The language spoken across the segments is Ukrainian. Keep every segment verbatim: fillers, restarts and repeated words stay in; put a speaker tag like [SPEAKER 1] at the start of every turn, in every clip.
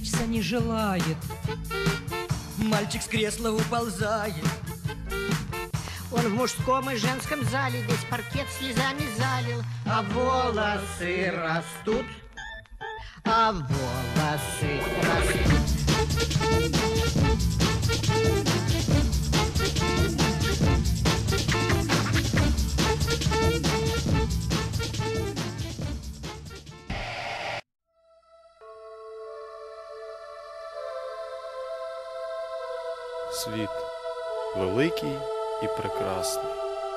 [SPEAKER 1] развлечься не желает. Мальчик с кресла уползает.
[SPEAKER 2] Он в мужском и женском зале весь паркет слезами залил. А волосы растут, а волосы растут.
[SPEAKER 3] Світ великий і прекрасний.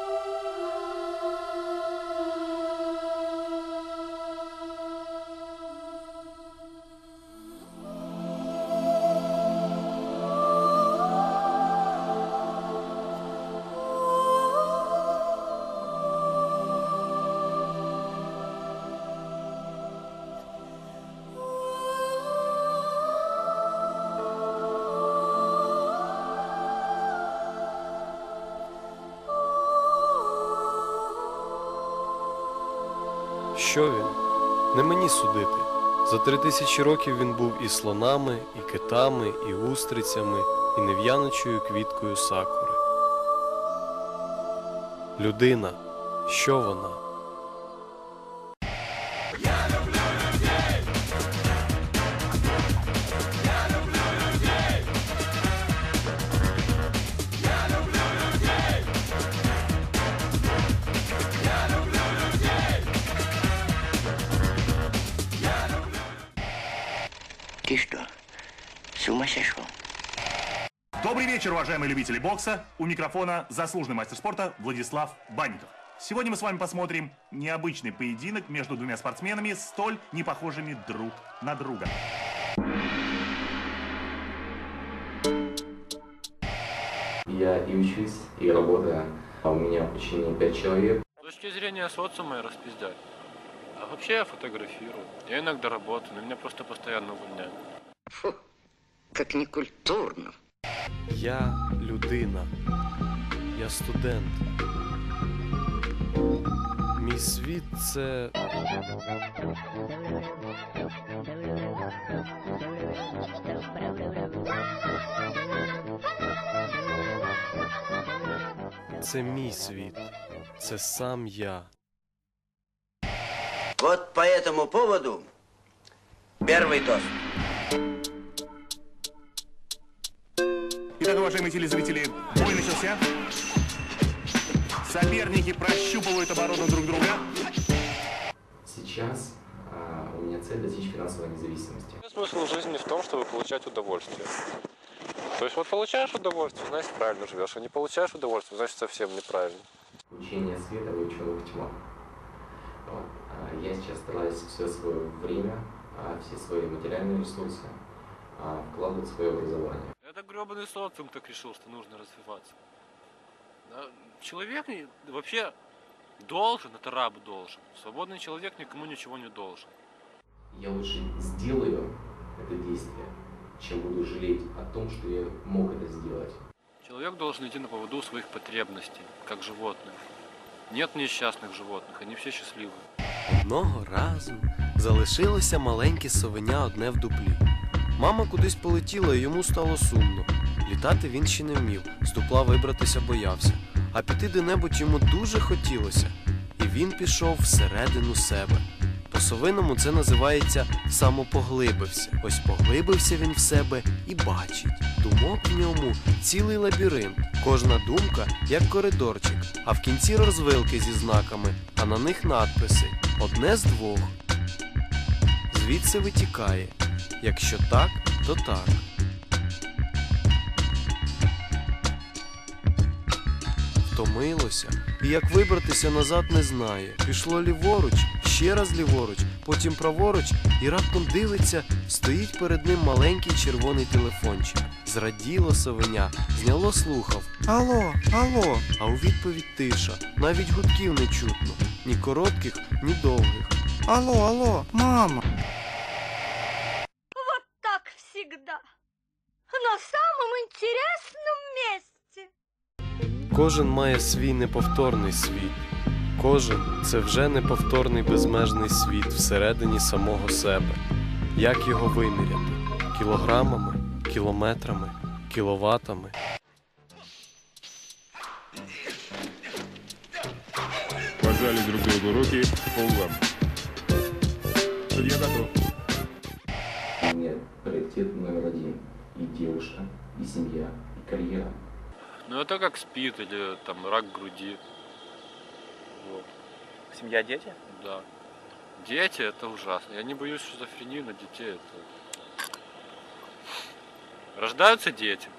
[SPEAKER 3] Що він? Не мені судити. За три тисячі років він був і слонами, і китами, і устрицями, і нев'яночою квіткою сакури. Людина. Що вона?
[SPEAKER 4] Я люблю людей! Я люблю людей! Я люблю людей! Я люблю людей! Я люблю...
[SPEAKER 5] Ты что, с ума сошел?
[SPEAKER 6] Добрый вечер, уважаемые любители бокса. У микрофона заслуженный мастер спорта Владислав Банников. Сегодня мы с вами посмотрим необычный поединок между двумя спортсменами, столь не похожими друг на друга.
[SPEAKER 7] Я и учусь, и работаю. А у меня в учении пять человек.
[SPEAKER 8] С точки зрения социума я распиздяй. А вообще я фотографирую. Я иногда работаю, но меня просто постоянно увольняют.
[SPEAKER 5] Фу, как некультурно.
[SPEAKER 3] Я людина. Я студент. Мій світ – це... Це мій світ. Це сам я.
[SPEAKER 5] Вот по этому поводу первый тост.
[SPEAKER 6] Итак, уважаемые телезрители, бой начался. Соперники прощупывают оборону друг друга.
[SPEAKER 7] Сейчас а, у меня цель достичь финансовой независимости.
[SPEAKER 8] Смысл жизни в том, чтобы получать удовольствие. То есть вот получаешь удовольствие, значит правильно живешь, а не получаешь удовольствие, значит совсем неправильно.
[SPEAKER 7] Учение света в ученых тьма. Вот. А, я сейчас стараюсь все свое время, а, все свои материальные ресурсы а, вкладывать в свое образование.
[SPEAKER 8] Это гребаный социум так решил, что нужно развиваться. Человек вообще должен, это раб должен. Свободный человек никому ничего не должен.
[SPEAKER 7] Я лучше сделаю это действие, чем буду жалеть о том, что я мог это сделать.
[SPEAKER 8] Человек должен идти на поводу своих потребностей, как животных. Нет несчастных животных, они все счастливы.
[SPEAKER 3] Одного разу залишилося маленьке совеня одне в дуплі. Мама кудись полетіла, і йому стало сумно. Літати він ще не вмів, з дупла вибратися боявся. А піти де-небудь йому дуже хотілося. І він пішов всередину себе. По-совиному це називається самопоглибився. Ось поглибився він в себе і бачить. Думок в ньому цілий лабіринт. Кожна думка як коридорчик, а в кінці розвилки зі знаками, а на них надписи. Одне з двох. Звідси витікає. Якщо так, то так. Втомилося, і як вибратися назад не знає. Пішло ліворуч, ще раз ліворуч, потім праворуч, і раптом дивиться, стоїть перед ним маленький червоний телефончик. Зраділо совеня, зняло слухав. Алло, алло. А у відповідь тиша, навіть гудків не чутно. Ні коротких, ні довгих. Алло, алло, мама.
[SPEAKER 9] Вот так всегда. На самом интересном месте.
[SPEAKER 3] Кожен має свій неповторний світ. Кожен – це вже неповторний безмежний світ всередині самого себе. Як його виміряти? Кілограмами, кілометрами, кіловатами.
[SPEAKER 10] Пожали друг другу руки по углам. Судья готов.
[SPEAKER 7] Нет, приоритет номер один. И девушка, и семья, и карьера.
[SPEAKER 8] Ну это как СПИД или там рак груди. Вот.
[SPEAKER 11] Семья, дети?
[SPEAKER 8] Да. Дети это ужасно. Я не боюсь шизофрении, но детей это... Рождаются дети.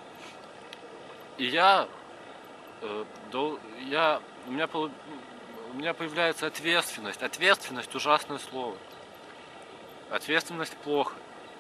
[SPEAKER 8] И я... Э, дол... я... У меня, пол... у меня появляется ответственность. Ответственность ужасное слово. Ответственность плохо.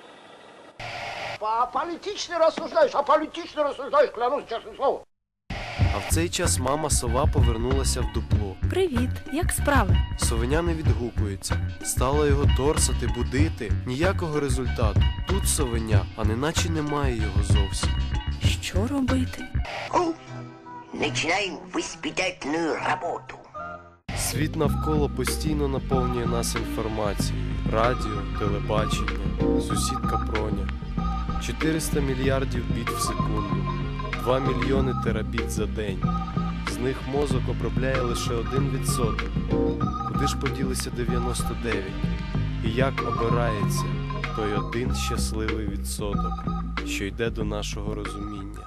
[SPEAKER 12] Аполитично рассуждаешь, аполитично рассуждаешь, клянусь честным словом.
[SPEAKER 3] А в цей час мама сова повернулася в дупло.
[SPEAKER 13] Привіт, як справи?
[SPEAKER 3] Совеня не відгукується. Стала його торсати, будити. Ніякого результату. Тут совеня, а неначе немає його зовсім.
[SPEAKER 13] Що робити?
[SPEAKER 12] О, починаємо воспитательну роботу.
[SPEAKER 3] Світ навколо постійно наповнює нас інформацією. Радіо, телебачення, сусідка Проня. чотириста мільярдів біт в секунду. два мільйони терабіт за день. З них мозок обробляє лише один відсоток. Куди ж поділися дев'яносто дев'ять? І як обирається той один щасливий відсоток, що йде до нашого розуміння?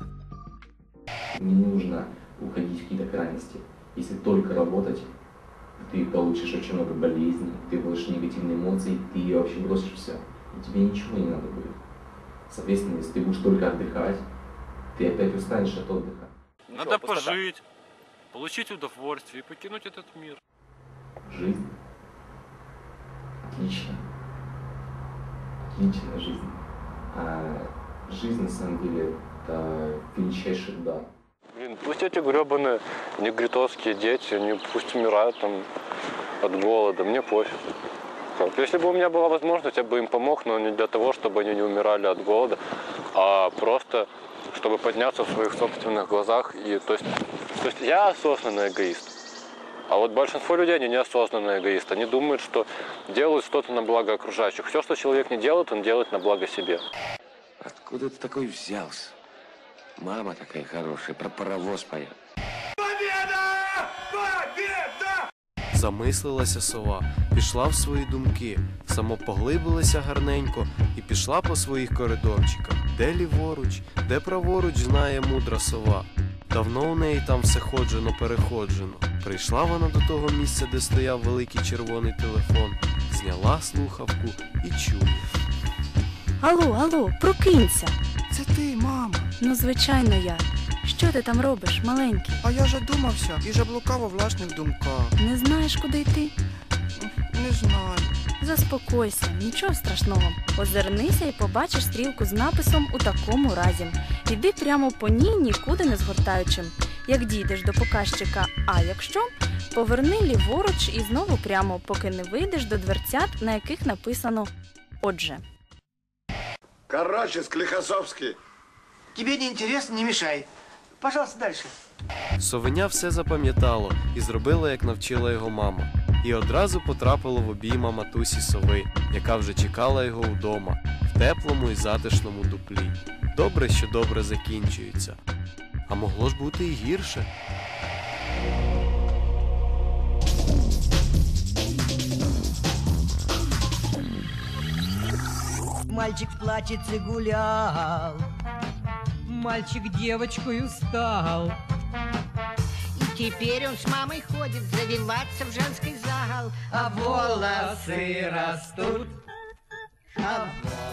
[SPEAKER 7] Не нужно уходить в какие-то крайности. Если только работать, ты получишь очень много болезней, ты получишь негативные эмоции, ты вообще бросишь все. И тебе ничего не надо будет. Соответственно, если ты будешь только отдыхать, ты опять устанешь от отдыха.
[SPEAKER 8] Надо пожить, получить удовольствие и покинуть этот мир.
[SPEAKER 7] Жизнь. Отлично. Отличная жизнь. А жизнь, на самом деле, это величайший дар.
[SPEAKER 8] Блин, пусть эти гребаные негритовские дети, они пусть умирают там от голода, мне пофиг. Если бы у меня была возможность, я бы им помог, но не для того, чтобы они не умирали от голода, а просто чтобы подняться в своих собственных глазах. И, то, есть, то есть я осознанный эгоист, а вот большинство людей, они неосознанные эгоисты. Они думают, что делают что-то на благо окружающих. Все, что человек не делает, он делает на благо себе.
[SPEAKER 5] Откуда ты такой взялся? Мама такая хорошая, про паровоз поет.
[SPEAKER 4] Победа! Победа!
[SPEAKER 3] Замислилася сова, пішла в свої думки, самопоглибилася гарненько і пішла по своїх коридорчиках. Де ліворуч, де праворуч, знає мудра сова. Давно у неї там все ходжено-переходжено. Прийшла вона до того місця, де стояв великий червоний телефон, зняла слухавку і чує.
[SPEAKER 13] Алло, алло, прокинься.
[SPEAKER 1] Це ти, мама.
[SPEAKER 13] Ну, звичайно, я. Що ти там робиш, маленький?
[SPEAKER 1] А я задумався і заблукав у власних думках.
[SPEAKER 13] Не знаєш, куди йти?
[SPEAKER 1] Не знаю.
[SPEAKER 13] Заспокойся, нічого страшного. Озирнися і побачиш стрілку з написом «У такому разі». Іди прямо по ній, нікуди не згортаючи. Як дійдеш до показчика «А якщо», поверни ліворуч і знову прямо, поки не вийдеш до дверцят, на яких написано «Отже».
[SPEAKER 12] Короче, Склихосовский.
[SPEAKER 1] Тебе не интересно, не мешай. Пожалуйста, дальше.
[SPEAKER 3] Совеня все запам'ятало і зробила, як навчила його мама. І одразу потрапило в обійма матусі сови, яка вже чекала його вдома, в теплому і затишному дуплі. Добре, що добре закінчується. А могло ж бути і гірше.
[SPEAKER 1] Мальчик в платьице гулял, мальчик девочкою стал.
[SPEAKER 2] И теперь он с мамой ходит завиваться в женский загал,
[SPEAKER 1] А волосы растут,
[SPEAKER 2] а волосы